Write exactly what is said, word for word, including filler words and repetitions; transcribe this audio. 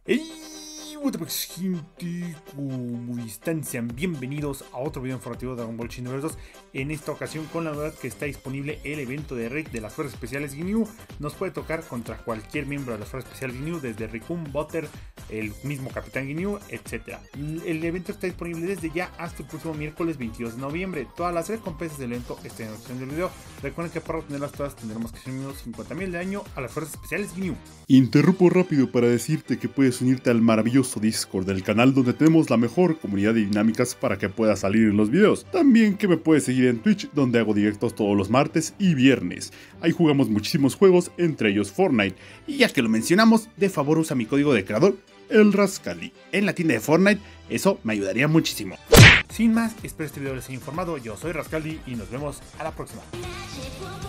¡Hey! What the fuck, gente, ¿cómo están? Sean bienvenidos a otro video informativo de Dragon Ball Xenoverse dos. En esta ocasión con la novedad que está disponible el evento de raid de las fuerzas especiales Ginyu. Nos puede tocar contra cualquier miembro de las fuerzas especiales Ginyu, desde Rikun, Butter, el mismo Capitán Ginyu, etcétera. El evento está disponible desde ya hasta el próximo miércoles veintidós de noviembre. Todas las recompensas del evento están en la descripción del video. Recuerden que para obtenerlas todas tendremos que ser unos cincuenta mil de daño a las fuerzas especiales Ginyu. Interrumpo rápido para decirte que puedes unirte al maravilloso Discord del canal, donde tenemos la mejor comunidad de dinámicas para que puedas salir en los videos. También que me puedes seguir en Twitch, donde hago directos todos los martes y viernes. Ahí jugamos muchísimos juegos, entre ellos Fortnite. Y ya que lo mencionamos, de favor usa mi código de creador, el Rascali, en la tienda de Fortnite. Eso me ayudaría muchísimo. Sin más, espero este video les haya informado. Yo soy Rascaldi y nos vemos a la próxima.